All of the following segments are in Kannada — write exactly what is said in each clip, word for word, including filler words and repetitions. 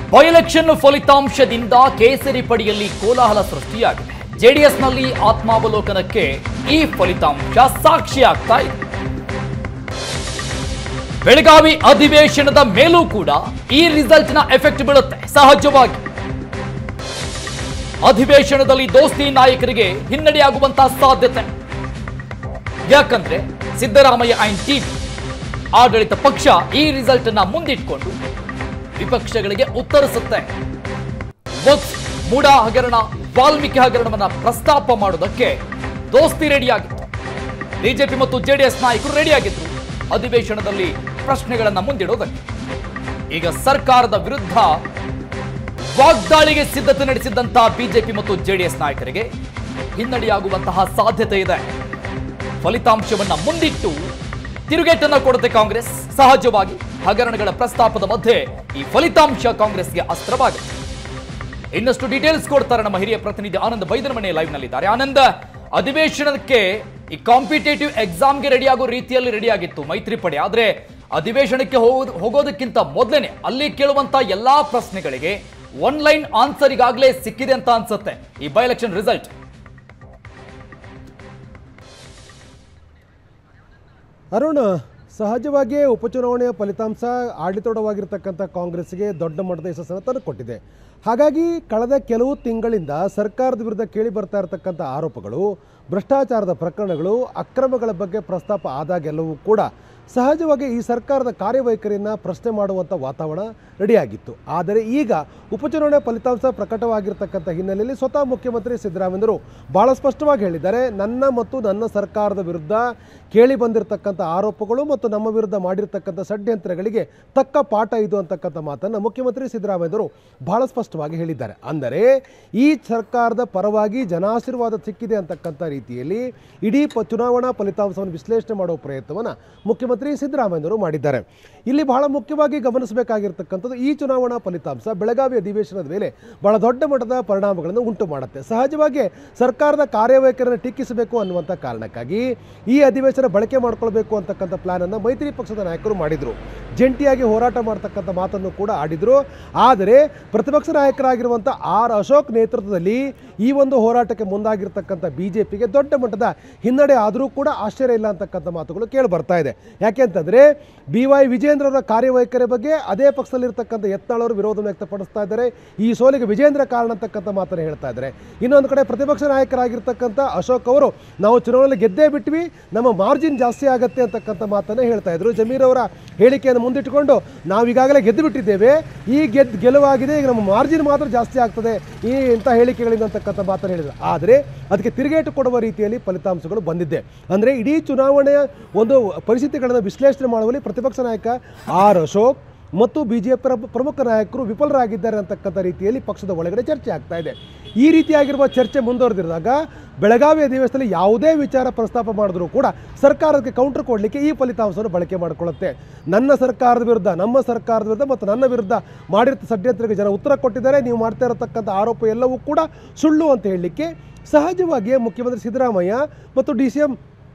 ಬೈ ಎಲೆಕ್ಷನ್ ಫಲಿತಾಂಶದಿಂದ ಕೇಸರಿ ಪಡಿಯಲ್ಲಿ ಕೋಲಾಹಲ ಸೃಷ್ಟಿಯಾಗಿದೆ. ಜೆಡಿಎಸ್ನಲ್ಲಿ ಆತ್ಮಾವಲೋಕನಕ್ಕೆ ಈ ಫಲಿತಾಂಶ ಸಾಕ್ಷಿಯಾಗ್ತಾ ಇದೆ. ಬೆಳಗಾವಿ ಅಧಿವೇಶನದ ಮೇಲೂ ಕೂಡ ಈ ರಿಸಲ್ಟ್ನ ಎಫೆಕ್ಟ್ ಬೀಳುತ್ತೆ. ಸಹಜವಾಗಿ ಅಧಿವೇಶನದಲ್ಲಿ ದೋಸ್ತಿ ನಾಯಕರಿಗೆ ಹಿನ್ನಡೆಯಾಗುವಂತಹ ಸಾಧ್ಯತೆ. ಯಾಕಂದ್ರೆ ಸಿದ್ದರಾಮಯ್ಯ ಅಂಡ್ ಟೀಮ್ ಆಡಳಿತ ಪಕ್ಷ ಈ ರಿಸಲ್ಟ್ ಅನ್ನ ಮುಂದಿಟ್ಕೊಂಡು ವಿಪಕ್ಷಗಳಿಗೆ ಉತ್ತರಿಸುತ್ತೆ. ವಕ್ಫ್, ಮೂಡಾ ಹಗರಣ, ವಾಲ್ಮೀಕಿ ಹಗರಣವನ್ನ ಪ್ರಸ್ತಾಪ ಮಾಡೋದಕ್ಕೆ ದೋಸ್ತಿ ರೆಡಿಯಾಗಿತ್ತು. ಬಿಜೆಪಿ ಮತ್ತು ಜೆಡಿಎಸ್ ನಾಯಕರು ರೆಡಿಯಾಗಿದ್ರು ಅಧಿವೇಶನದಲ್ಲಿ ಪ್ರಶ್ನೆಗಳನ್ನ ಮುಂದಿಡೋದಕ್ಕೆ. ಈಗ ಸರ್ಕಾರದ ವಿರುದ್ಧ ವಾಗ್ದಾಳಿಗೆ ಸಿದ್ಧತೆ ನಡೆಸಿದ್ದಂತಹ ಬಿಜೆಪಿ ಮತ್ತು ಜೆಡಿಎಸ್ ನಾಯಕರಿಗೆ ಹಿನ್ನಡೆಯಾಗುವಂತಹ ಸಾಧ್ಯತೆ ಇದೆ. ಫಲಿತಾಂಶವನ್ನ ಮುಂದಿಟ್ಟು ತಿರುಗೇಟನ್ನ ಕೊಡುತ್ತೆ ಕಾಂಗ್ರೆಸ್. ಸಹಜವಾಗಿ ಹಗರಣಗಳ ಪ್ರಸ್ತಾಪದ ಮಧ್ಯೆ ಈ ಫಲಿತಾಂಶ ಕಾಂಗ್ರೆಸ್ಗೆ ಅಸ್ತ್ರವಾಗುತ್ತೆ. ಇನ್ನಷ್ಟು ಡೀಟೇಲ್ಸ್ ಕೊಡ್ತಾರೆ ನಮ್ಮ ಹಿರಿಯ ಪ್ರತಿನಿಧಿ ಆನಂದ್ ಬೈದರಮನೆ ಲೈವ್ ನಲ್ಲಿದ್ದಾರೆ. ಆನಂದ್, ಅಧಿವೇಶನಕ್ಕೆ ಈ ಕಾಂಪಿಟೇಟಿವ್ ಎಕ್ಸಾಮ್ಗೆ ರೆಡಿಯಾಗೋ ರೀತಿಯಲ್ಲಿ ರೆಡಿಯಾಗಿತ್ತು ಮೈತ್ರಿ ಪಡೆ. ಆದ್ರೆ ಅಧಿವೇಶನಕ್ಕೆ ಹೋಗೋದಕ್ಕಿಂತ ಮೊದಲೇನೆ ಅಲ್ಲಿ ಕೇಳುವಂತ ಎಲ್ಲಾ ಪ್ರಶ್ನೆಗಳಿಗೆ ಒನ್ ಲೈನ್ ಆನ್ಸರ್ ಈಗಾಗಲೇ ಸಿಕ್ಕಿದೆ ಅಂತ ಅನ್ಸುತ್ತೆ ಈ ಬೈ ಎಲೆಕ್ಷನ್ ರಿಸಲ್ಟ್. ಅರುಣ್, ಸಹಜವಾಗಿಯೇ ಉಪಚುನಾವಣೆಯ ಫಲಿತಾಂಶ ಆಡಳಿತವಾಗಿರ್ತಕ್ಕಂಥ ಕಾಂಗ್ರೆಸ್ಗೆ ದೊಡ್ಡ ಮಟ್ಟದ ಯಶಸ್ಸನ್ನು ತಂದುಕೊಟ್ಟಿದೆ. ಹಾಗಾಗಿ ಕಳೆದ ಕೆಲವು ತಿಂಗಳಿಂದ ಸರ್ಕಾರದ ವಿರುದ್ಧ ಕೇಳಿ ಬರ್ತಾ ಇರತಕ್ಕಂಥ ಆರೋಪಗಳು, ಭ್ರಷ್ಟಾಚಾರದ ಪ್ರಕರಣಗಳು, ಅಕ್ರಮಗಳ ಬಗ್ಗೆ ಪ್ರಸ್ತಾಪ ಆದಾಗೆಲ್ಲವೂ ಕೂಡ ಸಹಜವಾಗಿ ಈ ಸರ್ಕಾರದ ಕಾರ್ಯವೈಖರಿಯನ್ನು ಪ್ರಶ್ನೆ ಮಾಡುವಂಥ ವಾತಾವರಣ ರೆಡಿಯಾಗಿತ್ತು. ಆದರೆ ಈಗ ಉಪಚುನಾವಣೆ ಫಲಿತಾಂಶ ಪ್ರಕಟವಾಗಿರ್ತಕ್ಕಂಥ ಹಿನ್ನೆಲೆಯಲ್ಲಿ ಸ್ವತಃ ಮುಖ್ಯಮಂತ್ರಿ ಸಿದ್ದರಾಮಯ್ಯರು ಭಾಳ ಸ್ಪಷ್ಟವಾಗಿ ಹೇಳಿದ್ದಾರೆ, ನನ್ನ ಮತ್ತು ನನ್ನ ಸರ್ಕಾರದ ವಿರುದ್ಧ ಕೇಳಿ ಬಂದಿರತಕ್ಕಂಥ ಆರೋಪಗಳು ಮತ್ತು ನಮ್ಮ ವಿರುದ್ಧ ಮಾಡಿರ್ತಕ್ಕಂಥ ಷಡ್ಯಂತ್ರಗಳಿಗೆ ತಕ್ಕ ಪಾಠ ಇದು ಅಂತಕ್ಕಂಥ ಮಾತನ್ನು ಮುಖ್ಯಮಂತ್ರಿ ಸಿದ್ದರಾಮಯ್ಯರು ಭಾಳ ಸ್ಪಷ್ಟವಾಗಿ ಹೇಳಿದ್ದಾರೆ. ಅಂದರೆ ಈ ಸರ್ಕಾರದ ಪರವಾಗಿ ಜನಾಶೀರ್ವಾದ ಸಿಕ್ಕಿದೆ ಅಂತಕ್ಕಂಥ ರೀತಿಯಲ್ಲಿ ಇಡೀ ಪ ಚುನಾವಣಾ ಫಲಿತಾಂಶವನ್ನು ವಿಶ್ಲೇಷಣೆ ಮಾಡುವ ಪ್ರಯತ್ನವನ್ನು ಮುಖ್ಯಮಂತ್ರಿ ಸಿದ್ದರಾಮಯ್ಯರು ಮಾಡಿದ್ದಾರೆ. ಇಲ್ಲಿ ಬಹಳ ಮುಖ್ಯವಾಗಿ ಗಮನಿಸಬೇಕಾಗಿರ್ತಕ್ಕಂಥದ್ದು, ಈ ಚುನಾವಣಾ ಫಲಿತಾಂಶ ಬೆಳಗಾವಿ ಅಧಿವೇಶನದ ಮೇಲೆ ಬಹಳ ದೊಡ್ಡ ಮಟ್ಟದ ಪರಿಣಾಮಗಳನ್ನು ಉಂಟು ಮಾಡುತ್ತೆ. ಸಹಜವಾಗಿ ಸರ್ಕಾರದ ಕಾರ್ಯವೈಖರಿಯನ್ನು ಟೀಕಿಸಬೇಕು ಅನ್ನುವಂಥ ಕಾರಣಕ್ಕಾಗಿ ಈ ಅಧಿವೇಶನ ಬಳಕೆ ಮಾಡಿಕೊಳ್ಬೇಕು ಅಂತಕ್ಕಂಥ ಪ್ಲಾನ್ ಅನ್ನು ಮೈತ್ರಿ ಪಕ್ಷದ ನಾಯಕರು ಮಾಡಿದ್ರು. ಜಂಟಿಯಾಗಿ ಹೋರಾಟ ಮಾಡತಕ್ಕಂಥ ಮಾತನ್ನು ಕೂಡ ಆಡಿದ್ರು. ಆದರೆ ಪ್ರತಿಪಕ್ಷ ನಾಯಕರಾಗಿರುವಂಥ ಆರ್ ಅಶೋಕ್ ನೇತೃತ್ವದಲ್ಲಿ ಈ ಒಂದು ಹೋರಾಟಕ್ಕೆ ಮುಂದಾಗಿರ್ತಕ್ಕಂಥ ಬಿಜೆಪಿಗೆ ದೊಡ್ಡ ಮಟ್ಟದ ಹಿನ್ನಡೆ ಆದರೂ ಕೂಡ ಆಶ್ಚರ್ಯ ಇಲ್ಲ ಅಂತಕ್ಕಂಥ ಮಾತುಗಳು ಕೇಳಿ ಬರ್ತಾ ಇದೆ. ಯಾಕೆಂತಂದ್ರೆ ಬಿ ವೈ ವಿಜೇಂದ್ರ ಅವರ ಕಾರ್ಯವೈಖರಿ ಬಗ್ಗೆ ಅದೇ ಪಕ್ಷದಲ್ಲಿರ್ತಕ್ಕಂಥ ಯತ್ನಾಳ್ ಅವರು ವಿರೋಧ ವ್ಯಕ್ತಪಡಿಸ್ತಾ ಇದ್ದಾರೆ. ಈ ಸೋಲಿಗೆ ವಿಜೇಂದ್ರ ಕಾರಣ ಅಂತಕ್ಕಂಥ ಮಾತನ್ನು ಹೇಳ್ತಾ ಇದ್ದಾರೆ. ಇನ್ನೊಂದು ಕಡೆ ಪ್ರತಿಪಕ್ಷ ನಾಯಕರಾಗಿರ್ತಕ್ಕಂಥ ಅಶೋಕ್ ಅವರು ನಾವು ಚುನಾವಣೆಯಲ್ಲಿ ಗೆದ್ದೇ ಬಿಟ್ವಿ, ನಮ್ಮ ಮಾರ್ಜಿನ್ ಜಾಸ್ತಿ ಆಗುತ್ತೆ ಅಂತಕ್ಕಂಥ ಮಾತನ್ನು ಹೇಳ್ತಾ ಇದ್ರು. ಜಮೀರ್ ಅವರ ಹೇಳಿಕೆಯನ್ನು ಮುಂದಿಟ್ಟುಕೊಂಡು ನಾವು ಈಗಾಗಲೇ ಗೆದ್ದು ಬಿಟ್ಟಿದ್ದೇವೆ, ಈ ಗೆದ್ದು ಗೆಲುವಾಗಿದೆ, ಈಗ ನಮ್ಮ ಮಾರ್ಜಿನ್ ಮಾತ್ರ ಜಾಸ್ತಿ ಆಗ್ತದೆ ಈ ಇಂಥ ಹೇಳಿಕೆಗಳಿಂದ ಅಂತಕ್ಕಂಥ ಮಾತನ್ನು ಹೇಳಿದ್ರು. ಆದರೆ ಅದಕ್ಕೆ ತಿರುಗೇಟು ಕೊಡುವ ರೀತಿಯಲ್ಲಿ ಫಲಿತಾಂಶಗಳು ಬಂದಿದೆ. ಅಂದರೆ ಇಡೀ ಚುನಾವಣೆಯ ಒಂದು ಪರಿಸ್ಥಿತಿಗಳನ್ನು ವಿಶ್ಲೇಷಣೆ ಮಾಡುವಲ್ಲಿ ಪ್ರತಿಪಕ್ಷ ನಾಯಕ ಆರ್ ಅಶೋಕ್ ಮತ್ತು ಬಿಜೆಪಿ ಪ್ರಮುಖ ನಾಯಕರು ವಿಫಲರಾಗಿದ್ದಾರೆ ಅಂತಕ್ಕಂಥ ರೀತಿಯಲ್ಲಿ ಪಕ್ಷದ ಒಳಗಡೆ ಚರ್ಚೆ ಆಗ್ತಾ ಇದೆ. ಈ ರೀತಿಯಾಗಿರುವ ಚರ್ಚೆ ಮುಂದುವರೆದಿರುವಾಗ ಬೆಳಗಾವಿ ಅಧಿವೇಶನದಲ್ಲಿ ಯಾವುದೇ ವಿಚಾರ ಪ್ರಸ್ತಾಪ ಮಾಡಿದ್ರೂ ಕೂಡ ಸರ್ಕಾರಕ್ಕೆ ಕೌಂಟರ್ ಕೊಡಲಿಕ್ಕೆ ಈ ಫಲಿತಾಂಶವನ್ನು ಬಳಕೆ ಮಾಡಿಕೊಳ್ಳುತ್ತೆ. ನನ್ನ ಸರ್ಕಾರದ ವಿರುದ್ಧ, ನಮ್ಮ ಸರ್ಕಾರದ ವಿರುದ್ಧ ಮತ್ತು ನನ್ನ ವಿರುದ್ಧ ಮಾಡಿರ್ತ ಷಡ್ಯಂತ್ರಕ್ಕೆ ಜನ ಉತ್ತರ ಕೊಟ್ಟಿದ್ದಾರೆ, ನೀವು ಮಾಡ್ತಾ ಇರತಕ್ಕಂಥ ಆರೋಪ ಎಲ್ಲವೂ ಕೂಡ ಸುಳ್ಳು ಅಂತ ಹೇಳಲಿಕ್ಕೆ ಸಹಜವಾಗಿಯೇ ಮುಖ್ಯಮಂತ್ರಿ ಸಿದ್ದರಾಮಯ್ಯ ಮತ್ತು D C M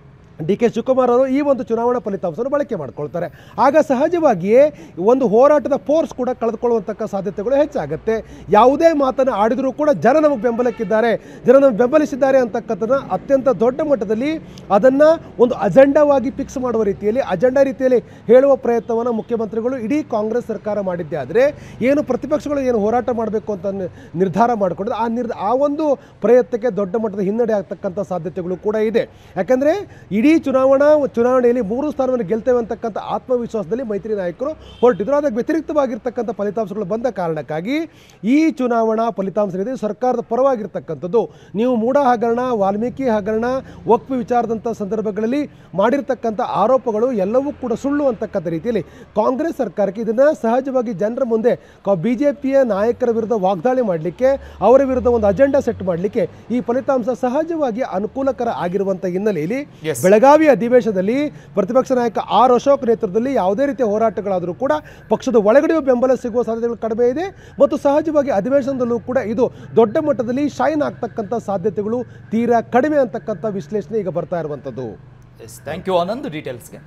D K Shivakumar ಅವರು ಈ ಒಂದು ಚುನಾವಣಾ ಫಲಿತಾಂಶವನ್ನು ಬಳಕೆ ಮಾಡ್ಕೊಳ್ತಾರೆ. ಆಗ ಸಹಜವಾಗಿಯೇ ಒಂದು ಹೋರಾಟದ ಫೋರ್ಸ್ ಕೂಡ ಕಳೆದುಕೊಳ್ಳುವಂತಕ್ಕ ಸಾಧ್ಯತೆಗಳು ಹೆಚ್ಚಾಗುತ್ತೆ. ಯಾವುದೇ ಮಾತನ್ನು ಆಡಿದರೂ ಕೂಡ ಜನ ನಮಗೆ ಬೆಂಬಲಕ್ಕಿದ್ದಾರೆ, ಜನ ನಮಗೆ ಬೆಂಬಲಿಸಿದ್ದಾರೆ ಅಂತಕ್ಕಂಥದ್ದನ್ನ ಅತ್ಯಂತ ದೊಡ್ಡ ಮಟ್ಟದಲ್ಲಿ ಅದನ್ನು ಒಂದು ಅಜೆಂಡಾವಾಗಿ ಫಿಕ್ಸ್ ಮಾಡುವ ರೀತಿಯಲ್ಲಿ, ಅಜೆಂಡಾ ರೀತಿಯಲ್ಲಿ ಹೇಳುವ ಪ್ರಯತ್ನವನ್ನು ಮುಖ್ಯಮಂತ್ರಿಗಳು ಇಡೀ ಕಾಂಗ್ರೆಸ್ ಸರ್ಕಾರ ಮಾಡಿದ್ದೆ. ಆದರೆ ಏನು ಪ್ರತಿಪಕ್ಷಗಳು ಏನು ಹೋರಾಟ ಮಾಡಬೇಕು ಅಂತ ನಿರ್ಧಾರ ಮಾಡಿಕೊಂಡಿದ್ದು ಆ ನಿರ್ ಆ ಒಂದು ಪ್ರಯತ್ನಕ್ಕೆ ದೊಡ್ಡ ಮಟ್ಟದ ಹಿನ್ನಡೆ ಆಗ್ತಕ್ಕಂಥ ಸಾಧ್ಯತೆಗಳು ಕೂಡ ಇದೆ. ಯಾಕಂದರೆ ಇಡೀ ಚುನಾವಣಾ ಚುನಾವಣೆಯಲ್ಲಿ ಮೂರು ಸ್ಥಾನವನ್ನು ಗೆಲ್ತೇವೆ ಅಂತಕ್ಕಂಥ ಆತ್ಮವಿಶ್ವಾಸದಲ್ಲಿ ಮೈತ್ರಿ ನಾಯಕರು ಹೊರಟಿದ್ರು. ಅದಕ್ಕೆ ವ್ಯತಿರಿಕ್ತವಾಗಿರ್ತಕ್ಕಂಥ ಫಲಿತಾಂಶಗಳು ಬಂದ ಕಾರಣಕ್ಕಾಗಿ ಈ ಚುನಾವಣಾ ಫಲಿತಾಂಶ ಸರ್ಕಾರದ ಪರವಾಗಿರ್ತಕ್ಕಂಥದ್ದು. ನೀವು ಮೂಡಾ ಹಗರಣ, ವಾಲ್ಮೀಕಿ ಹಗರಣ, ವಕ್ಫ್ ವಿಚಾರದಂಥ ಸಂದರ್ಭಗಳಲ್ಲಿ ಮಾಡಿರ್ತಕ್ಕಂಥ ಆರೋಪಗಳು ಎಲ್ಲವೂ ಕೂಡ ಸುಳ್ಳು ಅಂತಕ್ಕಂಥ ರೀತಿಯಲ್ಲಿ ಕಾಂಗ್ರೆಸ್ ಸರ್ಕಾರಕ್ಕೆ ಇದನ್ನು ಸಹಜವಾಗಿ ಜನರ ಮುಂದೆ ಬಿಜೆಪಿಯ ನಾಯಕರ ವಿರುದ್ಧ ವಾಗ್ದಾಳಿ ಮಾಡಲಿಕ್ಕೆ, ಅವರ ವಿರುದ್ಧ ಒಂದು ಅಜೆಂಡಾ ಸೆಟ್ ಮಾಡಲಿಕ್ಕೆ ಈ ಫಲಿತಾಂಶ ಸಹಜವಾಗಿ ಅನುಕೂಲಕರ ಆಗಿರುವಂಥ ಹಿನ್ನೆಲೆಯಲ್ಲಿ ಬೆಳಗಾವಿ ಅಧಿವೇಶನದಲ್ಲಿ ಪ್ರತಿಪಕ್ಷ ನಾಯಕ ಆರ್ ಅಶೋಕ್ ನೇತೃತ್ವದಲ್ಲಿ ಯಾವುದೇ ರೀತಿಯ ಹೋರಾಟಗಳಾದರೂ ಕೂಡ ಪಕ್ಷದ ಒಳಗಡೆಯೂ ಬೆಂಬಲ ಸಿಗುವ ಸಾಧ್ಯತೆಗಳು ಕಡಿಮೆ ಇದೆ. ಮತ್ತು ಸಹಜವಾಗಿ ಅಧಿವೇಶನದಲ್ಲೂ ಕೂಡ ಇದು ದೊಡ್ಡ ಮಟ್ಟದಲ್ಲಿ ಶೈನ್ ಆಗ್ತಕ್ಕಂಥ ಸಾಧ್ಯತೆಗಳು ತೀರಾ ಕಡಿಮೆ ಅಂತಕ್ಕಂಥ ವಿಶ್ಲೇಷಣೆ ಈಗ ಬರ್ತಾ ಇರುವಂಥದ್ದು. ಥ್ಯಾಂಕ್ ಯು ಆನಂದ್ ಡೀಟೇಲ್ಸ್ಗೆ.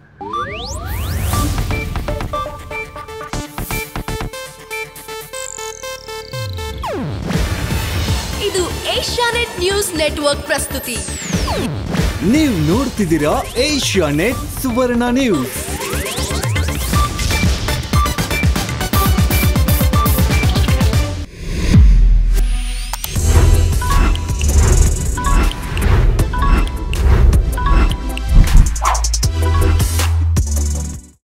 ಏಷ್ಯಾನೆಟ್ ನ್ಯೂಸ್ ನೆಟ್ವರ್ಕ್ ಪ್ರಸ್ತುತಿ. ನೀವು ನೋಡ್ತಿದ್ದೀರಾ ಏಷ್ಯಾನೆಟ್ ಸುವರ್ಣ ನ್ಯೂಸ್.